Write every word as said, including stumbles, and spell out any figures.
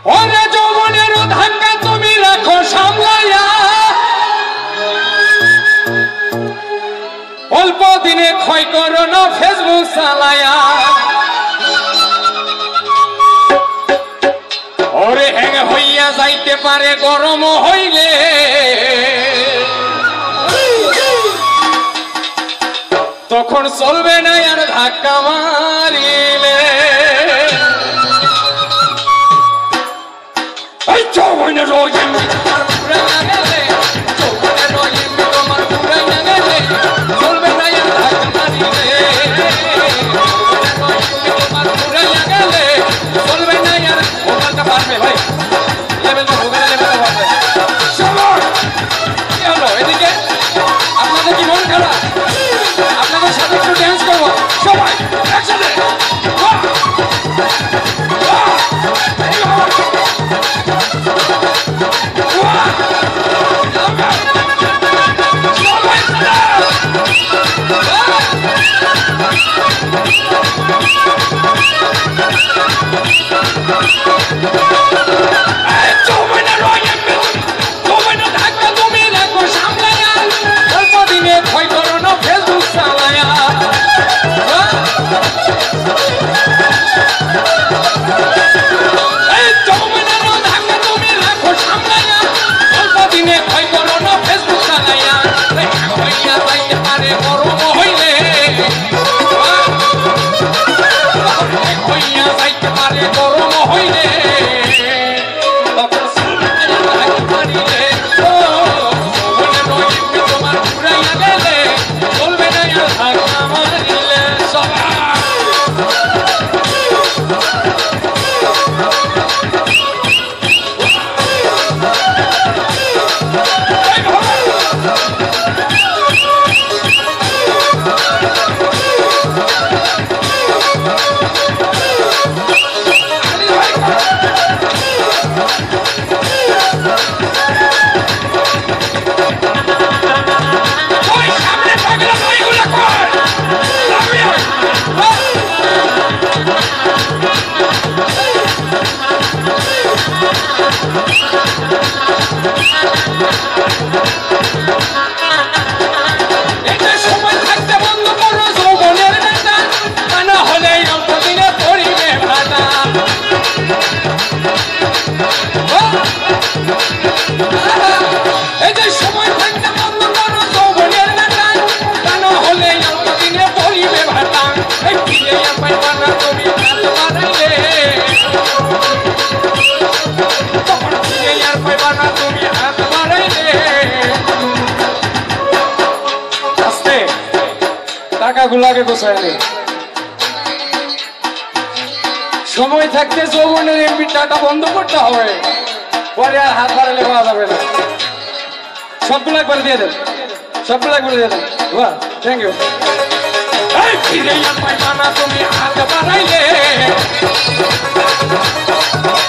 ওরে যৌবনের ধাক্কা তুমি রাখো সামলাইয়া, অল্প দিনে ক্ষয় করো না ফেসবুক চালাইয়া। ওরে হ্যাং হইয়া যাইতে পারে গরম হইলে, তখন চলবে না আর ধাক্কা মারিলে। এই যৌবনের রহিম তোমার পুরাইয়া গেলে, যৌবনের রহিম তোমার পুরাইয়া গেলে, চলবে না আর ধাক্কা মারিলে। তোমার পুরাইয়া গেলে চলবে না আর ওখানটা পারবে ভাই, লেভেলটা ওখানে লেভেলটা পারবে। সবাই কি হলো এদিকে? আপনাদের কি মন খারাপ? আপনাদের সাথে একটু ড্যান্স করবো সবাই একসাথে। টাকাগুলাকে গোছায় নেই, সময় থাকতে যৌবনের এমপি টাকা বন্ধ করতে হবে, পরে আর হাত বাড়ালে পাওয়া যাবে না। সবগুলো একবার দিয়ে দেন, সবগুলো একবার দিয়ে দেন। বাহ, থ্যাংক ইউ। তুমি হাত বাড়াইলে